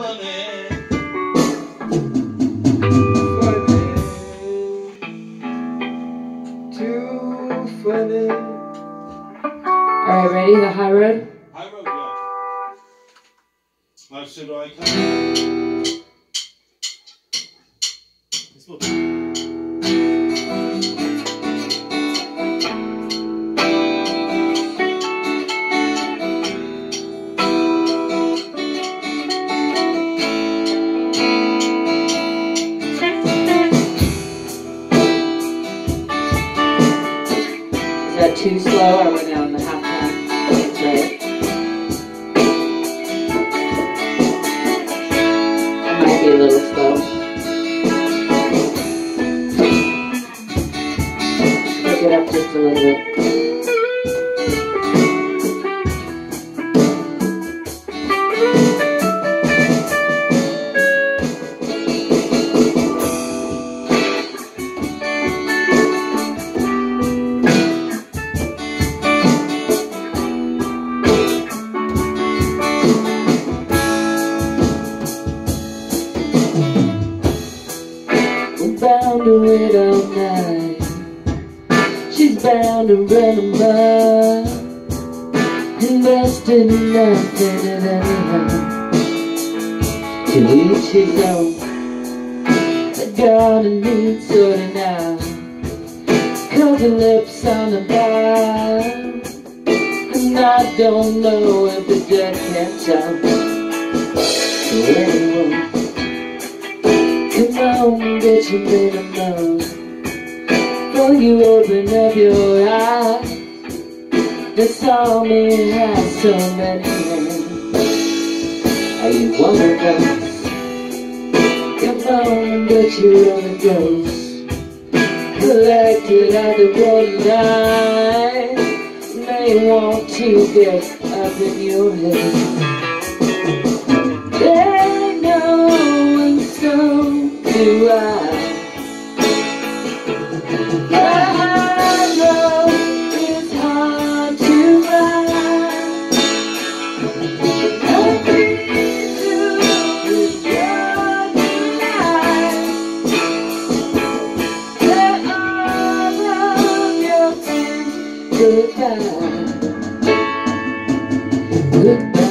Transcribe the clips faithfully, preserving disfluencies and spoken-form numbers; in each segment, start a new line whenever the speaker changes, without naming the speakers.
funny.
Too funny.
Alright, ready? The high road?
High road, yeah. How should I come? This one.
Too slow, or we're now in the half time? That's right. It might be a little slow. Pick it up just a little bit. Bound to wait all night. She's bound to run amok, invested in nothing at anyhow. To each his own. The garden needs sorting out. Cover lips on the bar, and I don't know if the dead can tell to anyone. Come on, get your minimum before you open up your eyes. This army has so many hands. Are you one of us? Come on, get your overdose. Collected at the road line. They want to get up in your head. They know, and so do I. The high road is hard to ride. Nothing to is your delight. Let all of your friends goodbye. Goodbye.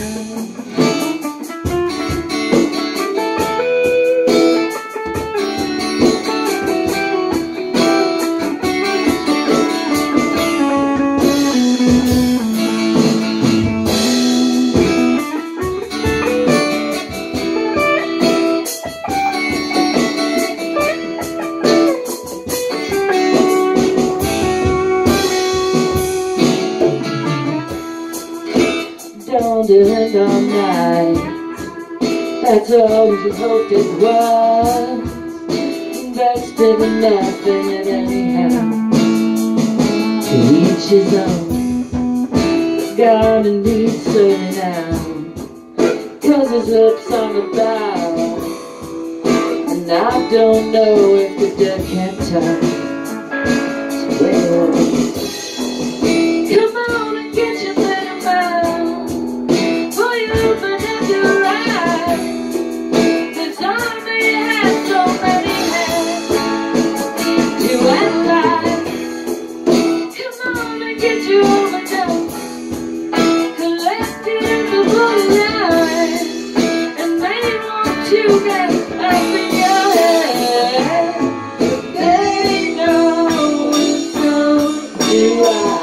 Don't end all night. That's all you hoped it was. Invested in nothing and anyhow. To each his own. The garden needs serving out. Cause his lips on the bough. And I don't know if the dead can tell. So well, come on and get your little mouth. For you open up your eyes. This army has so many hands to analyze. Come on and get your overdose. Collected in the borderline. And they want to get up in your head. They know, and so do I.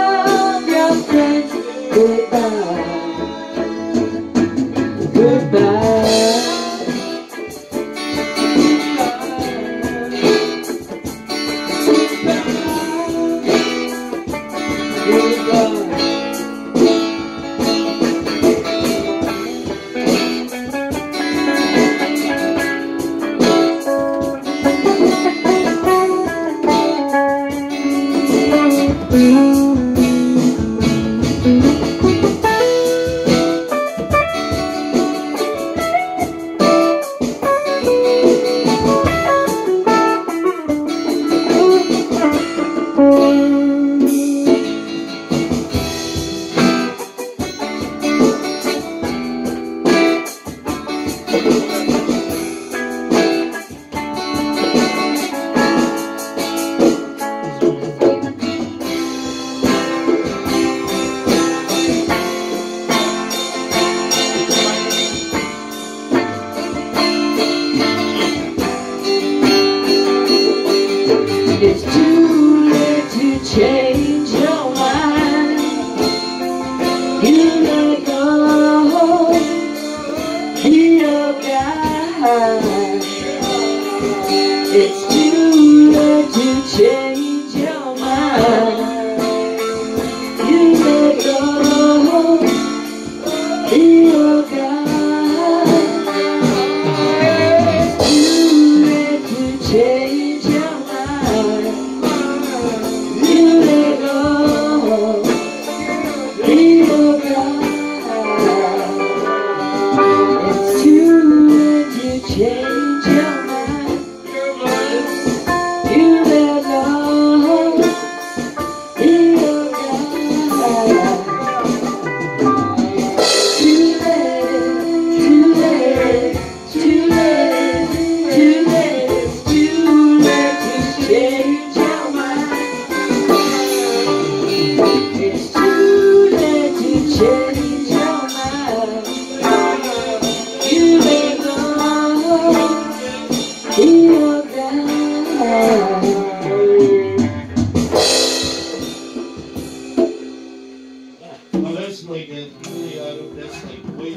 Goodbye.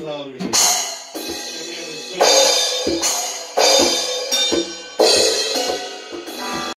love me. And we have a song.